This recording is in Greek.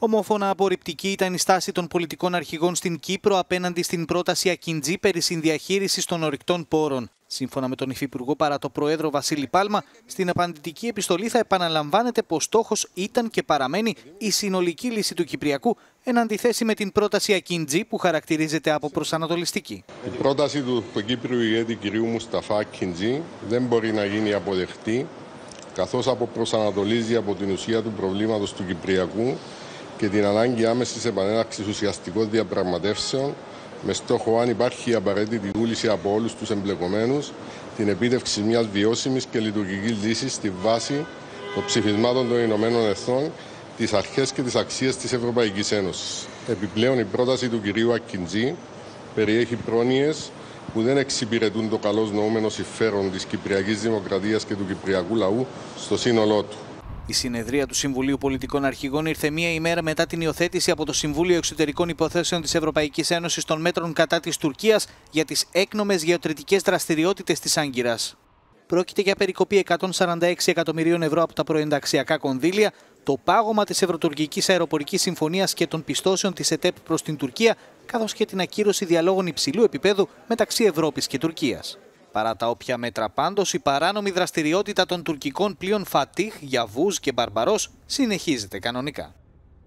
Ομόφωνα απορριπτική ήταν η στάση των πολιτικών αρχηγών στην Κύπρο απέναντι στην πρόταση Ακιντζή περί συνδιαχείρισης των ορυκτών πόρων. Σύμφωνα με τον Υφυπουργό παρά το Προέδρο Βασίλη Πάλμα, στην απαντητική επιστολή θα επαναλαμβάνεται πως στόχος ήταν και παραμένει η συνολική λύση του Κυπριακού, εν αντιθέσει με την πρόταση Ακιντζή που χαρακτηρίζεται από προσανατολιστική. Η πρόταση του Κύπριου ηγέτη κ. Μουσταφά Ακιντζή δεν μπορεί να γίνει αποδεκτή, καθώς αποπροσανατολίζει από την ουσία του προβλήματος του Κυπριακού και την ανάγκη άμεσης επανέναρξης ουσιαστικών διαπραγματεύσεων, με στόχο, αν υπάρχει η απαραίτητη βούληση από όλους τους εμπλεκομένους, την επίτευξη μιας βιώσιμης και λειτουργικής λύσης στη βάση των ψηφισμάτων των Ηνωμένων Εθνών, τις αρχές και τις αξίες της Ευρωπαϊκής Ένωσης. Επιπλέον, η πρόταση του κυρίου Ακιντζή περιέχει πρόνοιες που δεν εξυπηρετούν το καλώς νοούμενο συμφέρον της Κυπριακής Δημοκρατίας και του Κυπριακού λαού στο σύνολό του. Η συνεδρία του Συμβουλίου Πολιτικών Αρχηγών ήρθε μία ημέρα μετά την υιοθέτηση από το Συμβούλιο Εξωτερικών Υποθέσεων της Ευρωπαϊκής Ένωσης των μέτρων κατά της Τουρκίας για τις έκνομες γεωτρητικές δραστηριότητες της Άγκυρας. Πρόκειται για περικοπή 146 εκατομμυρίων ευρώ από τα προενταξιακά κονδύλια, το πάγωμα της Ευρωτουρκικής Αεροπορικής Συμφωνίας και των πιστώσεων της ΕΤΕΠ προς την Τουρκία, καθώς και την ακύρωση διαλόγων υψηλού επίπεδου μεταξύ Ευρώπης και Τουρκίας. Παρά τα όποια μέτρα πάντως, η παράνομη δραστηριότητα των τουρκικών πλοίων Φατίχ, Γιαβούζ και Μπαρμπαρός συνεχίζεται κανονικά.